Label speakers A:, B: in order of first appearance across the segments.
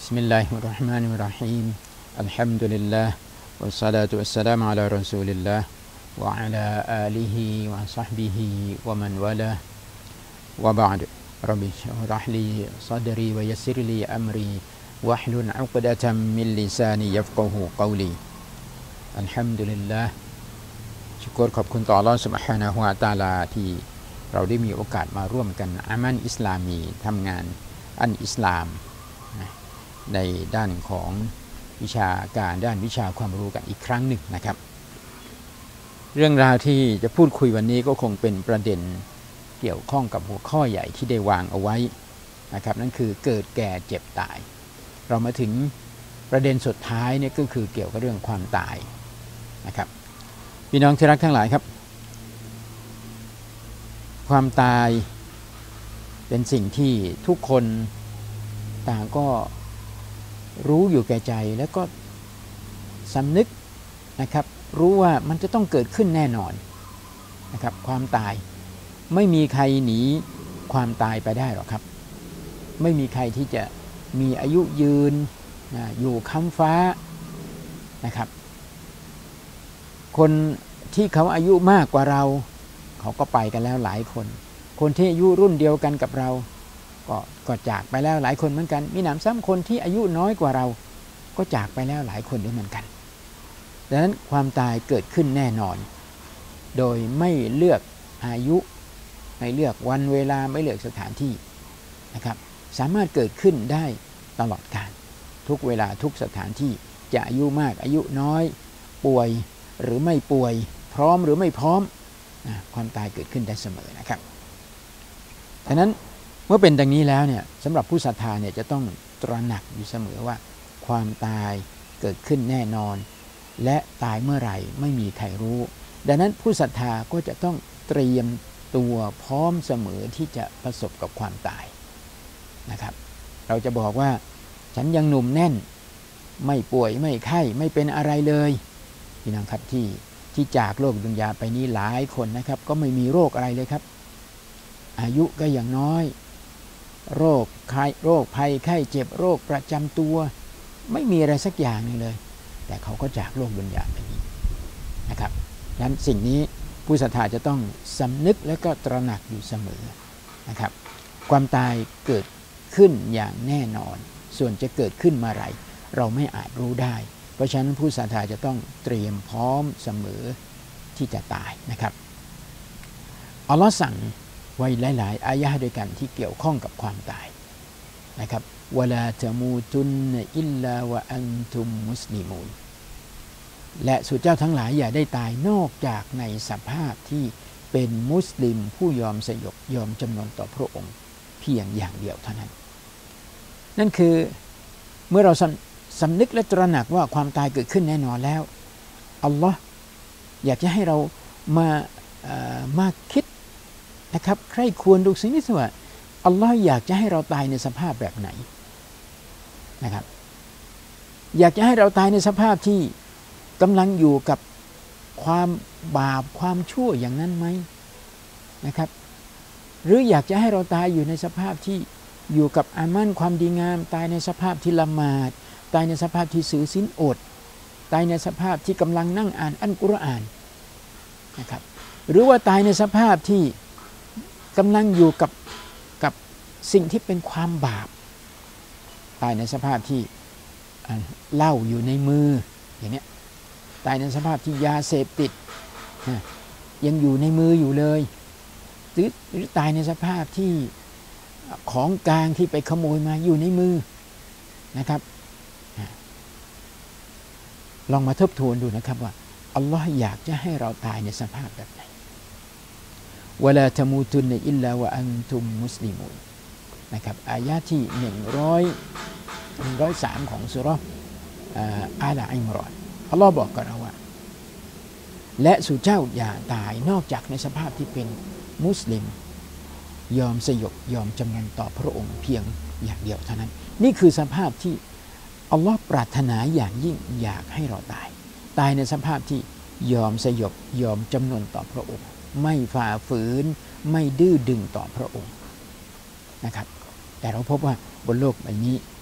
A: Bismillahirrahmanirrahim. Alhamdulillah wassalatu wassalamu ala Rasulillah wa ala alihi wa sahbihi wa man walah. Wa ba'd. Rabbi shrah li sadri wa yassir li amri wahlul 'uqdatam min lisani yafqahu qawli. Alhamdulillah ชุกรขอบคุณต่ออัลเลาะห์ซุบฮานะฮูวะตะอาลาที่เราได้มีโอกาสมาร่วมกันอามัลอิสลามีทำงานอันอิสลามในด้านของวิชาการด้านวิชาความรู้กันอีกครั้งหนึ่งนะครับเรื่องราวที่จะพูดคุยวันนี้ก็คงเป็นประเด็นเกี่ยวข้องกับหัวข้อใหญ่ที่ได้วางเอาไว้นะครับนั่นคือเกิดแก่เจ็บตายเรามาถึงประเด็นสุดท้ายเนี่ยก็คือเกี่ยวกับเรื่องความตายนะครับพี่น้องที่รักทั้งหลายครับความตายเป็นสิ่งที่ทุกคนต่างก็รู้อยู่แก่ใจแล้วก็สำนึกนะครับรู้ว่ามันจะต้องเกิดขึ้นแน่นอนนะครับความตายไม่มีใครหนีความตายไปได้หรอกครับไม่มีใครที่จะมีอายุยืนอยู่ค้ำฟ้านะครับคนที่เขาอายุมากกว่าเราเขาก็ไปกันแล้วหลายคนคนที่อายุรุ่นเดียวกันกับเราก็จากไปแล้วหลายคนเหมือนกันมีหนำซ้ำคนที่อายุน้อยกว่าเราก็จากไปแล้วหลายคนด้วยเหมือนกันดังนั้นความตายเกิดขึ้นแน่นอนโดยไม่เลือกอายุไม่เลือกวันเวลาไม่เลือกสถานที่นะครับสามารถเกิดขึ้นได้ตลอดกาลทุกเวลาทุกสถานที่จะอายุมากอายุน้อยป่วยหรือไม่ป่วยพร้อมหรือไม่พร้อมความตายเกิดขึ้นได้เสมอนะครับฉะนั้นเมื่อเป็นดังนี้แล้วเนี่ยสำหรับผู้ศรัทธาเนี่ยจะต้องตระหนักอยู่เสมอว่าความตายเกิดขึ้นแน่นอนและตายเมื่อไหร่ไม่มีใครรู้ดังนั้นผู้ศรัทธาก็จะต้องเตรียมตัวพร้อมเสมอที่จะประสบกับความตายนะครับเราจะบอกว่าฉันยังหนุ่มแน่นไม่ป่วยไม่ไข้ไม่เป็นอะไรเลยพี่น้องครับที่จากโลกดุนยาไปนี้หลายคนนะครับก็ไม่มีโรคอะไรเลยครับอายุก็ยังน้อยโรคภัยไข้เจ็บโรคประจำตัวไม่มีอะไรสักอย่างนึงเลยแต่เขาก็จากโลกดุนยาไปนี้นะครับดังนั้นสิ่งนี้ผู้ศรัทธาจะต้องสำนึกและก็ตระหนักอยู่เสมอนะครับความตายเกิดขึ้นอย่างแน่นอนส่วนจะเกิดขึ้นเมื่อไหร่เราไม่อาจรู้ได้เพราะฉะนั้นผู้ศรัทธาจะต้องเตรียมพร้อมเสมอที่จะตายนะครับอัลลอฮ์สั่งไว้หลายๆอายะห์ด้วยกันที่เกี่ยวข้องกับความตายนะครับวะลาตะมูตุนอิลลาวะอันตุมมุสลิมูนและสู่เจ้าทั้งหลายอย่าได้ตายนอกจากในสภาพที่เป็นมุสลิมผู้ยอมสยบยอมจำนนต่อพระองค์เพียงอย่างเดียวเท่านั้นนั่นคือเมื่อเราสำนึกและตระหนักว่าความตายเกิดขึ้นแน่นอนแล้วอัลลอฮ์อยากจะให้เรามาคิดนะครับใคร่ควรดูสิ่งนี้สิว่าอัลลอฮ์อยากจะให้เราตายในสภาพแบบไหนนะครับอยากจะให้เราตายในสภาพที่กำลังอยู่กับความบาปความชั่วอย่างนั้นไหมนะครับหรืออยากจะให้เราตายอยู่ในสภาพที่อยู่กับอามันความดีงามตายในสภาพที่ละหมาดตายในสภาพที่ถือศีลอดตายในสภาพที่กำลังนั่งอ่านอัลกุรอานนะครับหรือว่าตายในสภาพที่กำลังอยู่กับสิ่งที่เป็นความบาปตายในสภาพที่เหล้าอยู่ในมืออย่างนี้ตายในสภาพที่ยาเสพติดยังอยู่ในมืออยู่เลยหรือตายในสภาพที่ของกลางที่ไปขโมยมาอยู่ในมือนะครับลองมาทบทวนดูนะครับว่าอัลลอฮ์อยากจะให้เราตายในสภาพแบบไหนวะลาตะมูตุนอิลลาวะอันตุมมุสลิมูนนะครับอายะที่103ของซูเราะห์อาลอิมรอนอัลลอฮ์บอกกับเราว่าและสู่เจ้าอย่าตายนอกจากในสภาพที่เป็นมุสลิมยอมสยบยอมจำนนต่อพระองค์เพียงอย่างเดียวเท่านั้นนี่คือสภาพที่อัลลอฮ์ปรารถนาอย่างยิ่งอยากให้เราตายในสภาพที่ยอมสยบยอมจำนนต่อพระองค์ไม่ฝ่าฝืนไม่ดื้อดึงต่อพระองค์นะครับแต่เราพบว่าบนโลกใบนี้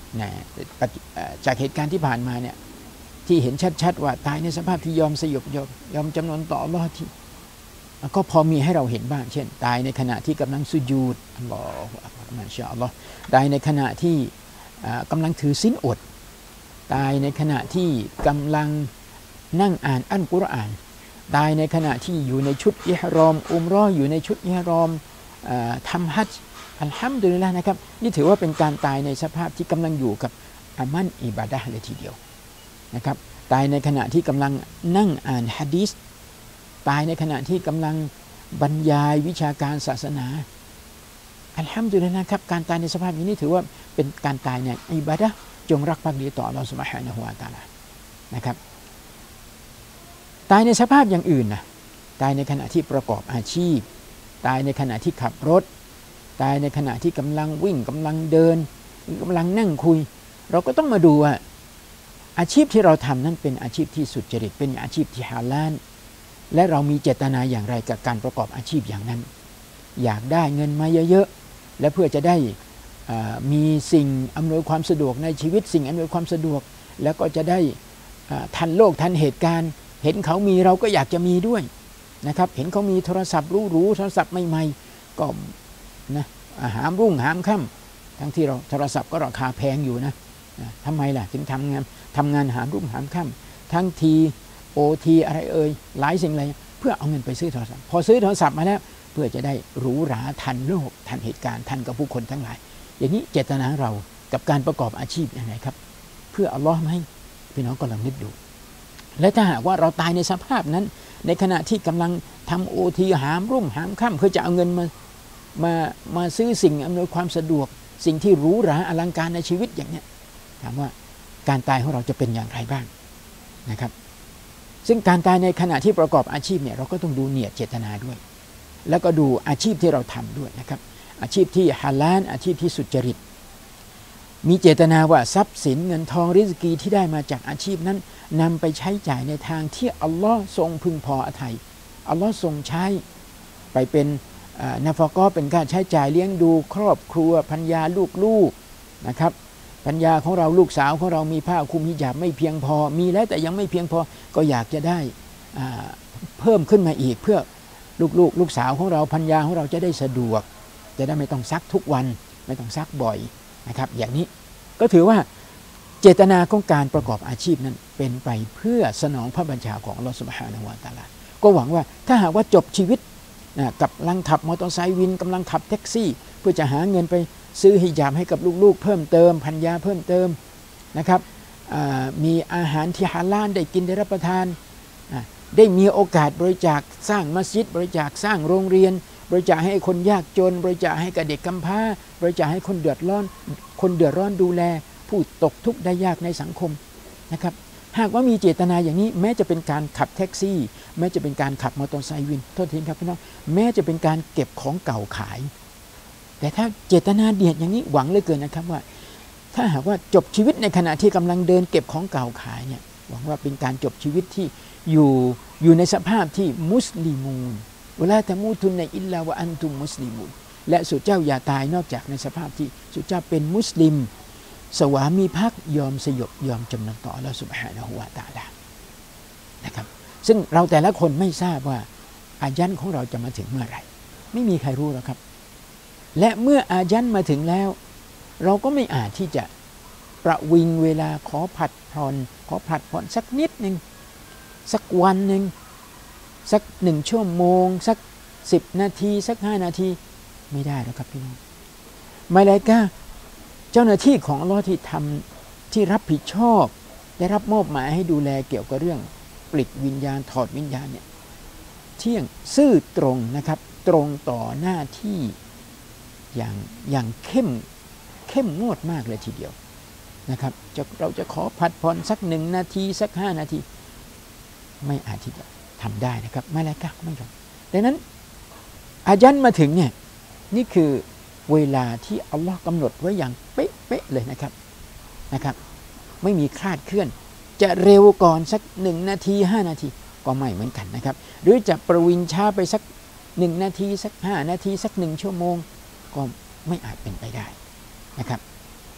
A: นะจากเหตุการณ์ที่ผ่านมาเนี่ยที่เห็นชัดๆว่าตายในสภาพที่ยอมสยบยอมจำนนต่ออัลลอฮ์ที่ก็พอมีให้เราเห็นบ้างเช่นตายในขณะที่กำลังสุญูดอัลลอฮฺอักบัรมาชาอัลลอฮ์ตายในขณะที่กำลังถือศีลอดตายในขณะที่กำลังนั่งอ่านอัลกุรอานตายในขณะที่อยู่ในชุดอิหรอมอุมเราะห์อยู่ในชุดอิหรอมทำฮัจญ์อัลฮัมดุลิลละห์นะครับนี่ถือว่าเป็นการตายในสภาพที่กำลังอยู่กับอามัลอิบาดะห์เลยทีเดียวนะครับตายในขณะที่กำลังนั่งอ่านหะดีษตายในขณะที่กำลังบรรยายวิชาการศาสนาอัลฮัมดุลิลละห์ครับการตายในสภาพนี้ถือว่าเป็นการตายในอิบาดะห์จงรักภักดีต่ออัลเลาะห์ซุบฮานะฮูวะตะอาลานะครับตายในสภาพอย่างอื่นนะตายในขณะที่ประกอบอาชีพตายในขณะที่ขับรถตายในขณะที่กำลังวิ่งกำลังเดินกำลังนั่งคุยเราก็ต้องมาดูว่าอาชีพที่เราทำนั้นเป็นอาชีพที่สุจริตเป็นอาชีพที่ฮาลาลและเรามีเจตนาอย่างไรกับการประกอบอาชีพอย่างนั้นอยากได้เงินมาเยอะๆและเพื่อจะได้มีสิ่งอำนวยความสะดวกในชีวิตสิ่งอำนวยความสะดวกแล้วก็จะได้ทันโลกทันเหตุการณ์เห็นเขามีเราก็อยากจะมีด้วยนะครับเห็นเขามีโทรศัพท์หรูๆโทรศัพท์ใหม่ๆก็นะหามรุ่งหามค่ำทั้งที่เราโทรศัพท์ก็ราคาแพงอยู่นะทำไมล่ะถึงทำงานหามรุ่งหามค่ำทั้งทีโอทีอะไรหลายสิ่งอะไรเพื่อเอาเงินไปซื้อโทรศัพท์พอซื้อโทรศัพท์มาแล้วเพื่อจะได้หรูหราทันโลกทันเหตุการณ์ทันกับผู้คนทั้งหลายอย่างนี้เจตนาเรากับการประกอบอาชีพยังไงครับเพื่ออัลลอฮ์ไหมพี่น้องก็ลองนึกดูและถ้าหากว่าเราตายในสภาพนั้นในขณะที่กำลังทำโอทีหามรุ่งหามค่ำเพื่อจะเอาเงินมาซื้อสิ่งอำนวยความสะดวกสิ่งที่หรูหราอลังการในชีวิตอย่างนี้ถามว่าการตายของเราจะเป็นอย่างไรบ้างนะครับซึ่งการตายในขณะที่ประกอบอาชีพเนี่ยเราก็ต้องดูเนียดเจตนาด้วยแล้วก็ดูอาชีพที่เราทำด้วยนะครับอาชีพที่ฮาลาลอาชีพที่สุจริตมีเจตนาว่าทรัพย์สินเงินทองริสกีที่ได้มาจากอาชีพนั้นนำไปใช้จ่ายในทางที่อัลลอฮ์ทรงพึงพออาทัยอัลลอฮ์ทรงใช้ไปเป็นนาฟะกอเป็นการใช้จ่ายเลี้ยงดูครอบครัวภรรยาลูกๆนะครับภรรยาของเราลูกสาวของเรามีผ้าคลุมฮิญาบไม่เพียงพอมีแล้วแต่ยังไม่เพียงพอก็อยากจะได้เพิ่มขึ้นมาอีกเพื่อลูกสาวของเราภรรยาของเราจะได้สะดวกจะได้ไม่ต้องซักทุกวันไม่ต้องซักบ่อยนะครับอย่างนี้ก็ถือว่าเจตนาของการประกอบอาชีพนั้นเป็นไปเพื่อสนองพระบัญชาของอัลเลาะห์ซุบฮานะฮูวะตะอาลาก็หวังว่าถ้าหากว่าจบชีวิตกับกำลังขับมอเตอร์ไซค์วินกำลังขับแท็กซี่เพื่อจะหาเงินไปซื้อฮิญาบให้กับลูกๆเพิ่มเติมภรรยาเพิ่มเติมนะครับมีอาหารที่ฮาลาลได้กินได้รับประทานได้มีโอกาสบริจาคสร้างมัสยิดบริจาคสร้างโรงเรียนบริจาคให้คนยากจนบริจาคให้กับเด็กกำพร้าบริจาคให้คนเดือดร้อนดูแลผู้ตกทุกข์ได้ยากในสังคมนะครับหากว่ามีเจตนาอย่างนี้แม้จะเป็นการขับแท็กซี่แม้จะเป็นการขับมอเตอร์ไซค์วินโทษทีครับพี่น้องแม้จะเป็นการเก็บของเก่าขายแต่ถ้าเจตนาเดียดอย่างนี้หวังเหลือเกินนะครับว่าถ้าหากว่าจบชีวิตในขณะที่กำลังเดินเก็บของเก่าขายเนี่ยหวังว่าเป็นการจบชีวิตที่อยู่ในสภาพที่มุสลิมูนวะลาตะมูตุนอิลลาวะอันตุมมุสลิมูนและสุเจ้าอย่าตายนอกจากในสภาพที่สุเจ้าเป็นมุสลิมสวามีภักดิ์ยอมสยบยอมจำนนต่ออัลเลาะห์ซุบฮานะฮูวะตะอาลานะครับซึ่งเราแต่ละคนไม่ทราบว่าอาญันของเราจะมาถึงเมื่อไหร่ไม่มีใครรู้หรอกครับและเมื่ออาญันมาถึงแล้วเราก็ไม่อาจที่จะประวิงเวลาขอผัดผ่อนสักนิดนึงสักวันนึงสัก1 ชั่วโมงสัก10 นาทีสัก5 นาทีไม่ได้แล้วครับพี่น้องมาลาอิกะฮ์เจ้าหน้าที่ของอัลเลาะห์ที่รับผิดชอบได้รับมอบหมายให้ดูแลเกี่ยวกับเรื่องปลิดวิญญาณถอดวิญญาณเนี่ยเที่ยงซื่อตรงนะครับตรงต่อหน้าที่อย่างเข้มงวดมากเลยทีเดียวนะครับเราจะขอผัดผ่อนสัก1 นาทีสัก5 นาทีไม่อาจที่จะทำได้นะครับมาลาอิกะฮ์ไม่ยอมดังนั้นอาญันมาถึงเนี่ยนี่คือเวลาที่อัลลอฮ์กำหนดไว้อย่างเป๊ะเลยนะครับไม่มีคลาดเคลื่อนจะเร็วก่อนสัก1 นาที5 นาทีก็ไม่เหมือนกันนะครับหรือจะประวิงช้าไปสัก1 นาทีสัก5 นาทีสัก1 ชั่วโมงก็ไม่อาจเป็นไปได้นะครับ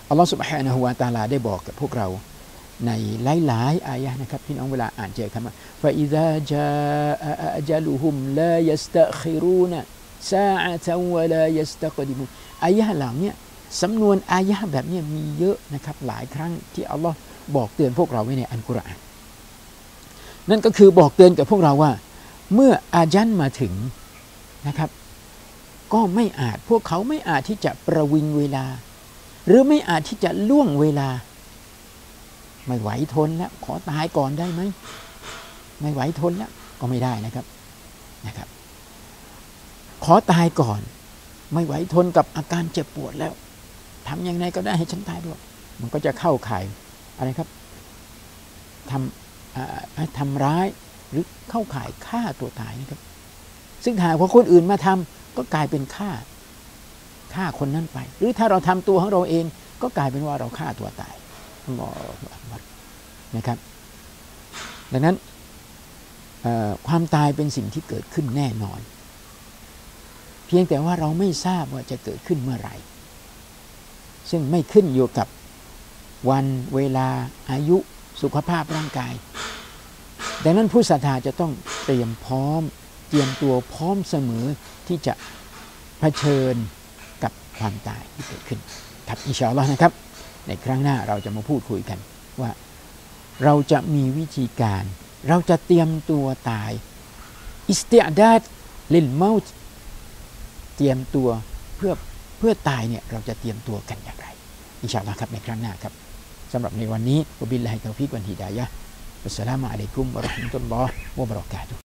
A: อัลลอฮฺ سبحانه และ تعالى ได้บอกกับพวกเราในหลายๆอายะห์นะครับพี่น้องเวลาอ่านเจอคำว่า فإذا جاء أجلهم لا يستأخرون ساعة ولا يستقدمون อายะห์เหล่านี้สำนวนอายะห์แบบนี้มีเยอะนะครับหลายครั้งที่อัลลอฮ์บอกเตือนพวกเราไว้ในอัลกุรอานนั่นก็คือบอกเตือนกับพวกเราว่าเมื่ออาญัลมาถึงนะครับก็พวกเขาไม่อาจที่จะประวิงเวลาหรือไม่อาจที่จะล่วงเวลาไม่ไหวทนแล้วขอตายก่อนได้ไหมไม่ไหวทนแล้วก็ไม่ได้นะครับขอตายก่อนไม่ไหวทนกับอาการเจ็บปวดแล้วทำยังไงก็ได้ให้ฉันตายด้วยมันก็จะเข้าข่ายอะไรครับทำร้ายหรือเข้าข่ายฆ่าตัวตายนะครับซึ่งถ้าว่าคนอื่นมาทำก็กลายเป็นฆ่าคนนั้นไปหรือถ้าเราทำตัวของเราเองก็กลายเป็นว่าเราฆ่าตัวตายนะครับดังนั้นความตายเป็นสิ่งที่เกิดขึ้นแน่นอนเพียงแต่ว่าเราไม่ทราบว่าจะเกิดขึ้นเมื่อไหร่ซึ่งไม่ขึ้นอยู่กับวันเวลาอายุสุขภาพร่างกายดังนั้นผู้ศรัทธาจะต้องเตรียมพร้อมเตรียมตัวพร้อมเสมอที่จะเผชิญกับความตายที่เกิดขึ้นครับอินชาอัลลอฮ์นะครับในครั้งหน้าเราจะมาพูดคุยกันว่าเราจะมีวิธีการเราจะเตรียมตัวตายอิสติอ์ดาดลิลเมาต์เตรียมตัวเพื่อตายเนี่ยเราจะเตรียมตัวกันอย่างไรอินชาอัลลอฮ์ครับในครั้งหน้าครับสำหรับในวันนี้วะบิลลาฮิตอฟิกวัลฮิดายะฮ์อัสสลามุอะลัยกุมวะเราะห์มะตุลลอฮ์วะบะเราะกาตุฮ์